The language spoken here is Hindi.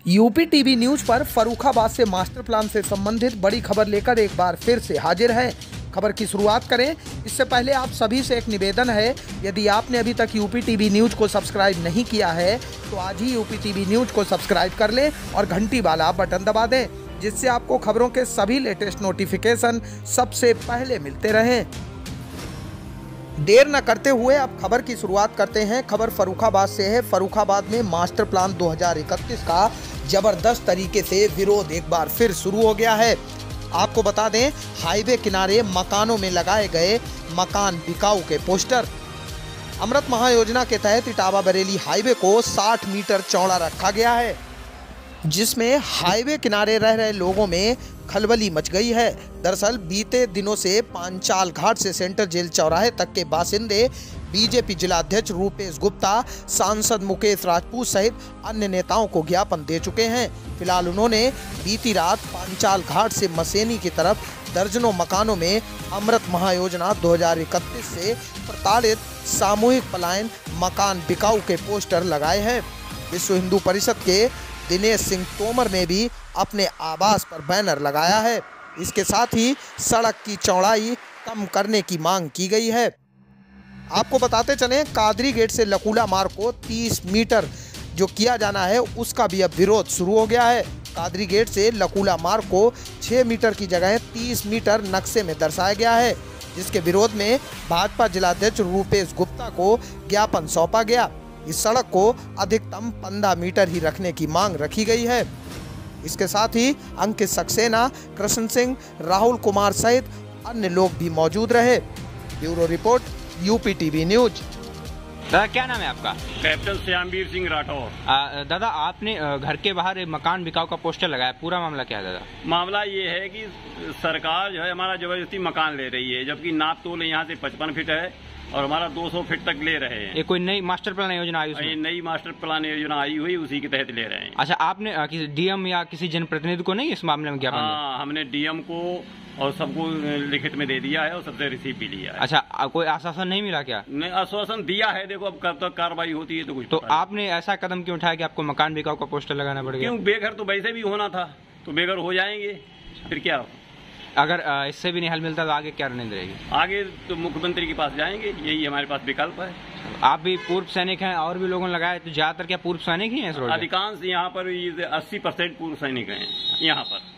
यूपी टीवी न्यूज पर फर्रुखाबाद से मास्टर प्लान से संबंधित बड़ी खबर लेकर एक बार फिर से हाजिर है। खबर की शुरुआत करें इससे पहले आप सभी से एक निवेदन है, यदि आपने अभी तक यूपी टीवी न्यूज को सब्सक्राइब नहीं किया है तो आज ही यूपी टीवी न्यूज को सब्सक्राइब कर लें और घंटी वाला बटन दबा दें, जिससे आपको खबरों के सभी लेटेस्ट नोटिफिकेशन सबसे पहले मिलते रहें। देर न करते हुए अब खबर की शुरुआत करते हैं। खबर फर्रुखाबाद से है। फर्रुखाबाद में मास्टर प्लान 2031 का जबरदस्त तरीके से विरोध एक बार फिर शुरू हो गया है। आपको बता दें, हाईवे किनारे मकानों में लगाए गए मकान बिकाऊ के पोस्टर। अमृत महायोजना के तहत इटावा बरेली हाईवे को 60 मीटर चौड़ा रखा गया है, जिसमें हाईवे किनारे रह रहे लोगों में खलबली मच गई है। दरअसल बीते दिनों से पांचाल घाट से सेंट्रल जेल चौराहे तक के बासिंदे बीजेपी जिलाध्यक्ष रूपेश गुप्ता, सांसद मुकेश राजपूत सहित अन्य नेताओं को ज्ञापन दे चुके हैं। फिलहाल उन्होंने बीती रात पांचाल घाट से मसेनी की तरफ दर्जनों मकानों में अमृत महायोजना 2031 से प्रताड़ित सामूहिक पलायन मकान बिकाऊ के पोस्टर लगाए हैं। विश्व हिंदू परिषद के दिनेश सिंह तोमर ने भी अपने आवास पर बैनर लगाया है। इसके साथ ही सड़क की चौड़ाई कम करने की मांग की गई है। आपको बताते चलें, कादरी गेट से लकूला मार्ग को 30 मीटर जो किया जाना है उसका भी अब विरोध शुरू हो गया है। कादरी गेट से लकूला मार्ग को 6 मीटर की जगह 30 मीटर नक्शे में दर्शाया गया है, जिसके विरोध में भाजपा जिलाध्यक्ष रूपेश गुप्ता को ज्ञापन सौंपा गया। इस सड़क को अधिकतम 15 मीटर ही रखने की मांग रखी गई है। इसके साथ ही अंकित सक्सेना, कृष्ण सिंह, राहुल कुमार सहित अन्य लोग भी मौजूद रहे। Bureau report, UP TV news. दादा, क्या नाम है आपका? कैप्टन श्यामवीर सिंह राठौर। दादा, आपने घर के बाहर एक मकान बिकाऊ का पोस्टर लगाया, पूरा मामला क्या है दादा? मामला ये है कि सरकार जो है हमारा जबरदस्ती मकान ले रही है, जबकि नाप तोल यहाँ से 55 फीट है और हमारा 200 फीट तक ले रहे हैं। ये कोई नई मास्टर प्लान योजना आई? ये नई मास्टर प्लान योजना आई हुई, उसी के तहत ले रहे हैं। अच्छा, आपने किसी डीएम या किसी जनप्रतिनिधि को नहीं इस मामले में ज्ञापन? हाँ, हमने डीएम को और सबको लिखित में दे दिया है और सबसे रिसीव भी लिया है। अच्छा, कोई आश्वासन नहीं मिला क्या? नहीं, आश्वासन दिया है। देखो अब कब तक कार्रवाई होती है तो कुछ। तो आपने ऐसा कदम क्यों उठाया कि आपको मकान बिकाऊ का पोस्टर लगाना पड़ गया? क्यों, बेघर तो वैसे भी होना था, तो बेघर हो जाएंगे, फिर क्या? अगर इससे भी नहीं हल मिलता तो आगे क्या रणनीति रहेगी? आगे तो मुख्यमंत्री के पास जाएंगे, यही हमारे पास विकल्प है। आप भी पूर्व सैनिक हैं और भी लोगों ने लगाया, तो ज्यादातर क्या पूर्व सैनिक ही हैं इस रोड? अधिकांश यहाँ पर 80% पूर्व सैनिक हैं यहाँ पर।